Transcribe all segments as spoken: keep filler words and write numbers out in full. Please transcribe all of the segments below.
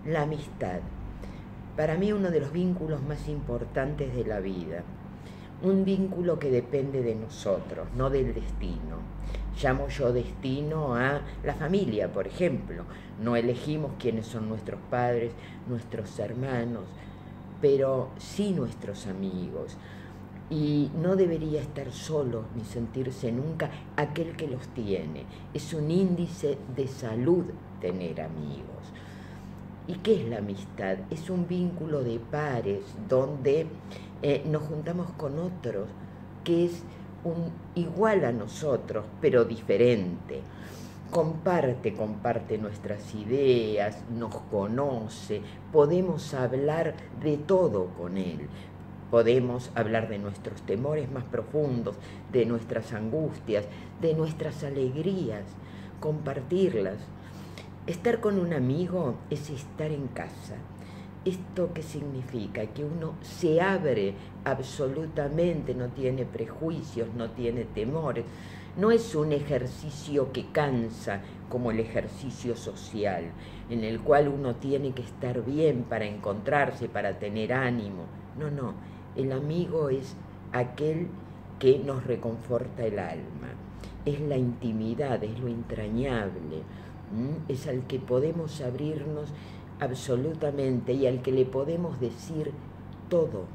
La amistad, para mí uno de los vínculos más importantes de la vida. Un vínculo que depende de nosotros, no del destino. Llamo yo destino a la familia, por ejemplo. No elegimos quiénes son nuestros padres, nuestros hermanos, pero sí nuestros amigos. Y no debería estar solo ni sentirse nunca aquel que los tiene. Es un índice de salud tener amigos. ¿Y qué es la amistad? Es un vínculo de pares donde eh, nos juntamos con otros que es un, igual a nosotros, pero diferente. Comparte, comparte nuestras ideas, nos conoce, podemos hablar de todo con él. Podemos hablar de nuestros temores más profundos, de nuestras angustias, de nuestras alegrías, compartirlas. Estar con un amigo es estar en casa. ¿Esto qué significa? Que uno se abre absolutamente, no tiene prejuicios, no tiene temores. No es un ejercicio que cansa como el ejercicio social, en el cual uno tiene que estar bien para encontrarse, para tener ánimo. No, no, el amigo es aquel que nos reconforta el alma, es la intimidad, es lo entrañable. Es al que podemos abrirnos absolutamente y al que le podemos decir todo.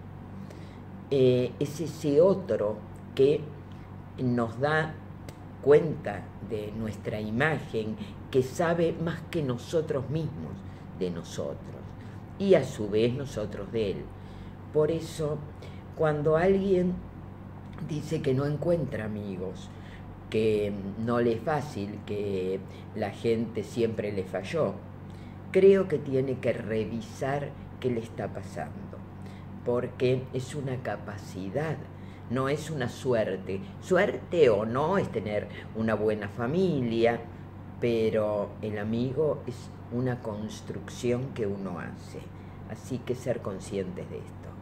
Eh, es ese otro que nos da cuenta de nuestra imagen, que sabe más que nosotros mismos de nosotros y a su vez nosotros de él. Por eso, cuando alguien dice que no encuentra amigos, que no le es fácil, que la gente siempre le falló, creo que tiene que revisar qué le está pasando, porque es una capacidad, no es una suerte. Suerte o no es tener una buena familia, pero el amigo es una construcción que uno hace, así que ser conscientes de esto.